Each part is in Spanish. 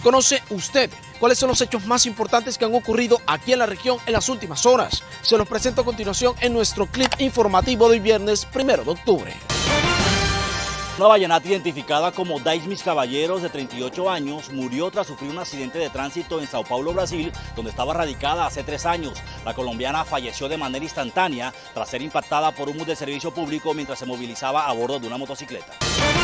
¿Conoce usted cuáles son los hechos más importantes que han ocurrido aquí en la región en las últimas horas? Se los presento a continuación en nuestro clip informativo del viernes 1 de octubre. Una vallenata identificada como Daismis Caballeros, de 38 años, murió tras sufrir un accidente de tránsito en Sao Paulo, Brasil, donde estaba radicada hace 3 años. La colombiana falleció de manera instantánea tras ser impactada por un bus de servicio público mientras se movilizaba a bordo de una motocicleta.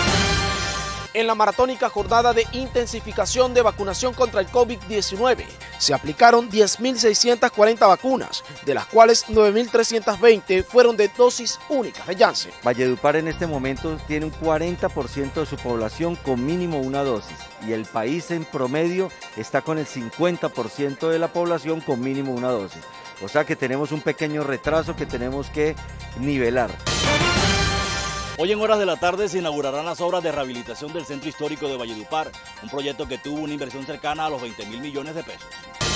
En la maratónica jornada de intensificación de vacunación contra el COVID-19, se aplicaron 10.640 vacunas, de las cuales 9.320 fueron de dosis únicas de Janssen. Valledupar en este momento tiene un 40% de su población con mínimo una dosis y el país en promedio está con el 50% de la población con mínimo una dosis. O sea que tenemos un pequeño retraso que tenemos que nivelar. Hoy en horas de la tarde se inaugurarán las obras de rehabilitación del Centro Histórico de Valledupar, un proyecto que tuvo una inversión cercana a los 20.000 millones de pesos.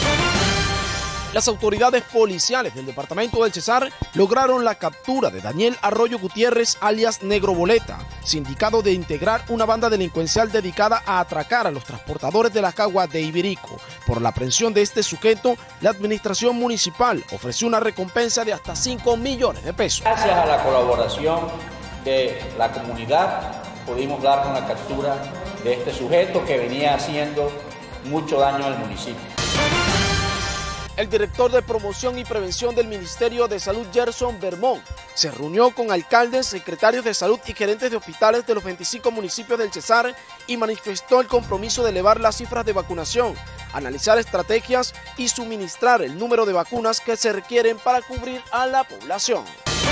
Las autoridades policiales del departamento del Cesar lograron la captura de Daniel Arroyo Gutiérrez, alias Negro Boleta, sindicado de integrar una banda delincuencial dedicada a atracar a los transportadores de la cagua de Iberico. Por la aprehensión de este sujeto, la administración municipal ofreció una recompensa de hasta 5 millones de pesos. Gracias a la colaboración de la comunidad pudimos dar con la captura de este sujeto que venía haciendo mucho daño al municipio. El director de promoción y prevención del Ministerio de Salud, Gerson Vermont, se reunió con alcaldes, secretarios de salud y gerentes de hospitales de los 25 municipios del Cesar y manifestó el compromiso de elevar las cifras de vacunación, analizar estrategias y suministrar el número de vacunas que se requieren para cubrir a la población.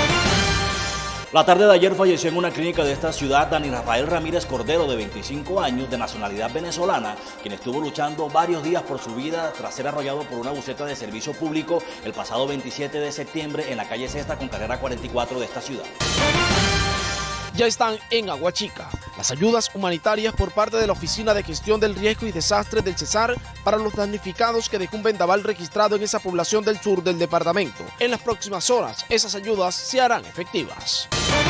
La tarde de ayer falleció en una clínica de esta ciudad Dani Rafael Ramírez Cordero, de 25 años, de nacionalidad venezolana, quien estuvo luchando varios días por su vida tras ser arrollado por una buseta de servicio público el pasado 27 de septiembre en la calle Sexta con carrera 44 de esta ciudad. Ya están en Aguachica las ayudas humanitarias por parte de la Oficina de Gestión del Riesgo y Desastres del Cesar para los damnificados que dejó un vendaval registrado en esa población del sur del departamento. En las próximas horas, esas ayudas se harán efectivas.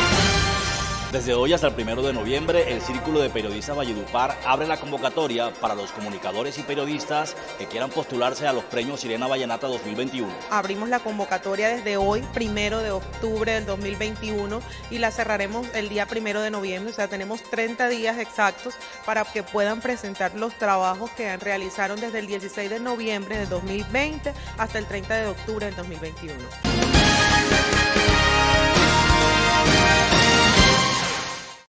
Desde hoy hasta el 1 de noviembre, el Círculo de Periodistas Valledupar abre la convocatoria para los comunicadores y periodistas que quieran postularse a los premios Sirena Vallenata 2021. Abrimos la convocatoria desde hoy, 1 de octubre del 2021, y la cerraremos el día 1 de noviembre. O sea, tenemos 30 días exactos para que puedan presentar los trabajos que realizaron desde el 16 de noviembre del 2020 hasta el 30 de octubre del 2021.